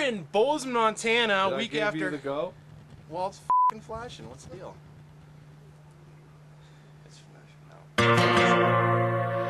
in Bozeman, Montana, Did a week I give after. you the go? Well, it's f***ing flashing. What's the deal? It's flashing now.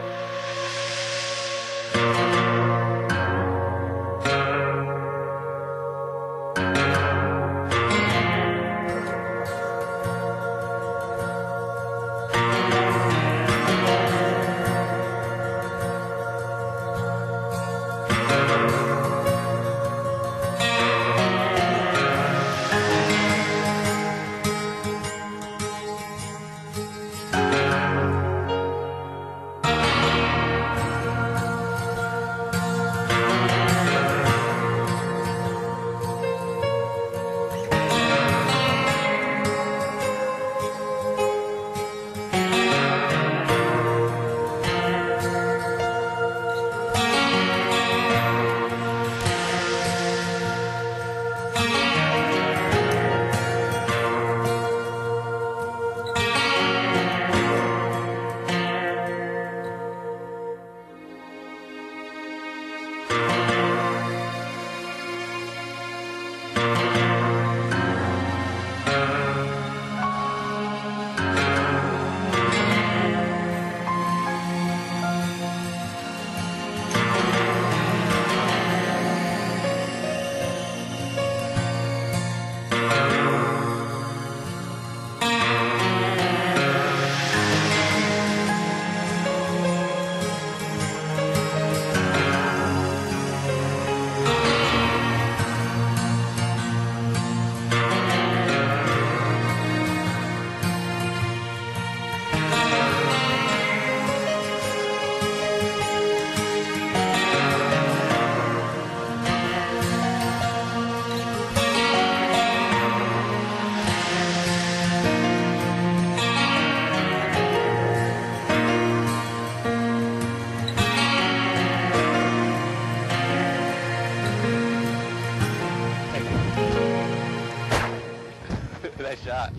Nice shot.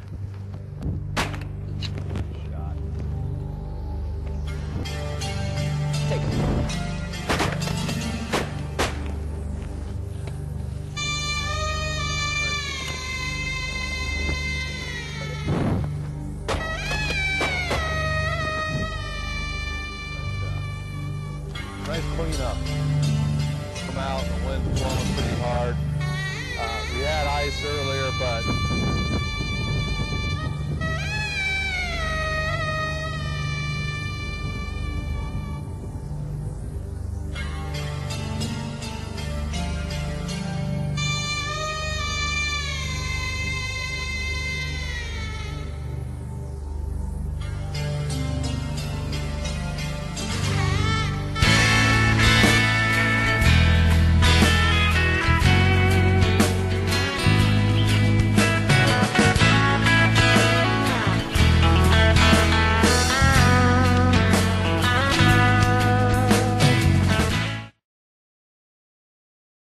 Take it. Nice cleanup. Come out, the wind's blowing pretty hard. We had ice earlier, but